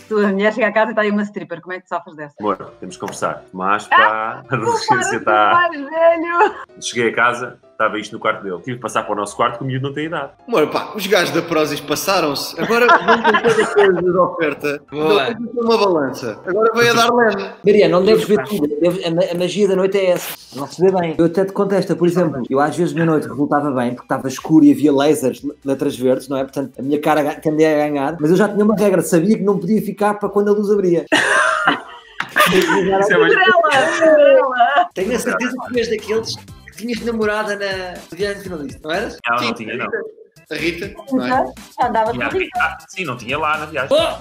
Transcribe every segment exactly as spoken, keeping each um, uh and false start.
tu, a mulher chega a casa e está aí uma stripper, como é que tu sofres dessa? Amor, temos que conversar. Mas, pá, ah, a adolescência está... velho! Cheguei a casa, estava isto no quarto dele. Tive de passar para o nosso quarto, que o miúdo não tem idade. Amor, pá, os gajos da Prozis passaram-se. Agora vão ter toda coisa de oferta. Boa. Uma balança. Agora veio a dar leve. Maria, não deves ver tudo. A magia da noite é essa. Não se vê bem. Eu até te contesto, por exemplo, eu às vezes na noite resultava bem, porque estava escuro e havia lasers, letras verdes, não é? Portanto, a minha cara tendeu a ganhar. Mas eu já tinha uma regra, sabia que não podia ficar para quando a luz abria. Cinderela! Tenho a certeza que tu és daqueles que tinhas namorada na viagem finalista, não eras? Não, Sim, não tinha, não. A Rita? Não é? Andava Tinha a tudo. Rita. Sim, não tinha lá na viagem. Oh!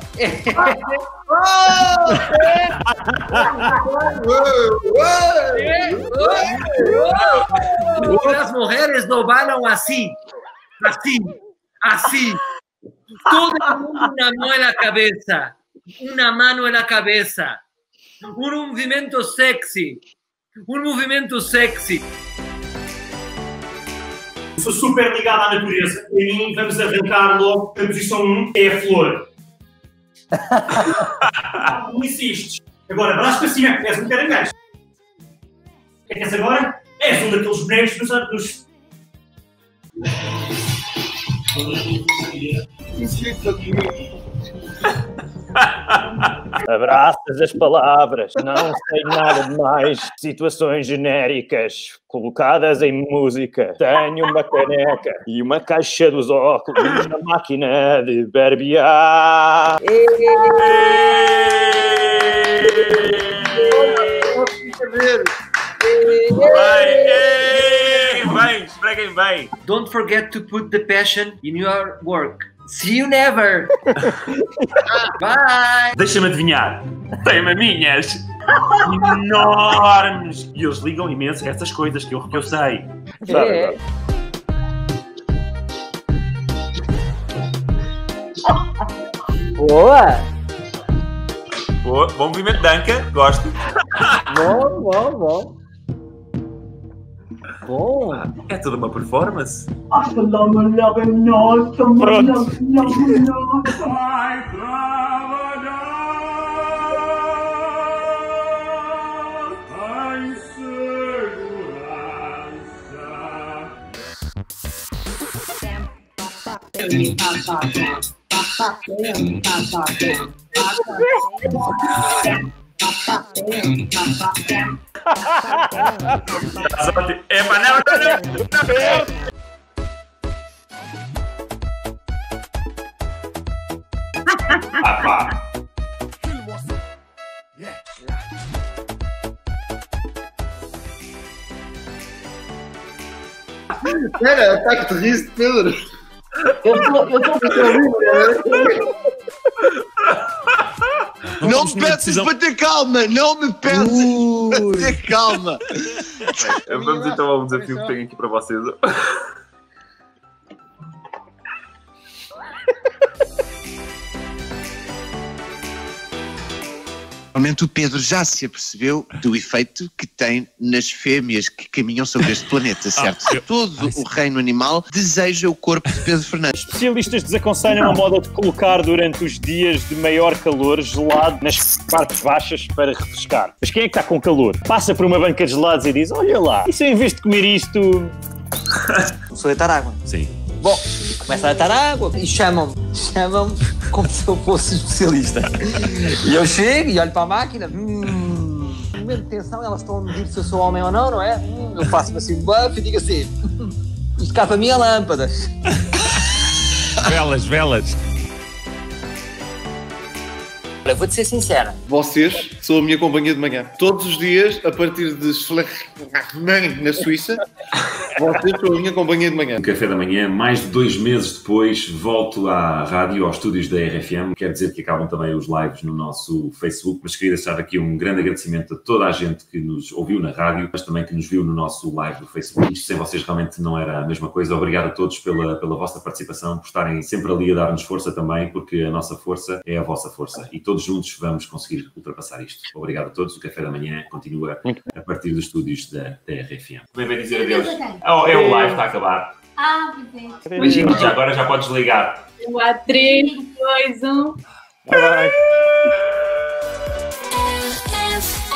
Las mujeres no bailan así, así, así. Todo el mundo una mano en la cabeza, una mano en la cabeza, un movimiento sexy, un movimiento sexy. Sou super ligado à natureza. Para mim, vamos arrancar logo a posição um, que é a flor. Não insistes. Agora, braço para cima, és um caranguejo. O que é que és agora? És um daqueles bonecos dos anos. Abraças as palavras, não sei nada de mais. Situações genéricas colocadas em música. Tenho uma caneca e uma caixa dos óculos e uma máquina de barbear. Bem, bem, esfreguem bem. Don't forget to put the passion in your work. See you never! Bye! Deixa-me adivinhar. Tem maminhas enormes. E eles ligam imenso a essas coisas que eu, que eu sei. É. Boa! Boa, bom movimento de anca, gosto. Bom, bom, bom. Bom. Ah, é toda uma performance. É para não, não, não, ah, pá. Espera, ataque de riso de Pedro. Eu estou eu estou Não me peças para ter calma, não me peças para ter calma. Vamos então ao desafio que tenho aqui para vocês. Realmente o Pedro já se apercebeu do efeito que tem nas fêmeas que caminham sobre este planeta, certo? Ah, eu... Todo o reino animal deseja o corpo de Pedro Fernandes. Especialistas desaconselham a moda de colocar durante os dias de maior calor gelado nas partes baixas para refrescar. Mas quem é que está com calor? Passa por uma banca de gelados e diz, olha lá, e se eu em vez de comer isto... Sou deitar água. Sim. Bom, começa a deitar água e chamam-me, chamam-me como se eu fosse especialista. E eu chego e olho para a máquina, hum, no momento de tensão elas estão a medir se eu sou homem ou não, não é? Hum, eu faço-me assim um buff e digo assim, isto cá para mim é lâmpadas. Velas, velas. Olha, vou-te ser sincera. Vocês são a minha companhia de manhã. Todos os dias, a partir de na Suíça, vocês são a minha companhia de manhã. O Café da Manhã, mais de dois meses depois, volto à rádio, aos estúdios da R F M. Quer dizer que acabam também os lives no nosso Facebook, mas queria deixar aqui um grande agradecimento a toda a gente que nos ouviu na rádio, mas também que nos viu no nosso live do Facebook. Isto sem vocês realmente não era a mesma coisa. Obrigado a todos pela, pela vossa participação, por estarem sempre ali a dar-nos força também, porque a nossa força é a vossa força. E todos juntos vamos conseguir ultrapassar isto. Obrigado a todos. O Café da Manhã continua a partir dos estúdios da, da R F M. Também vai dizer adeus. Oh, é o live, está a acabar. Ah, pois é. Beijinhos, já agora já podes ligar. três, dois, um. Bye. F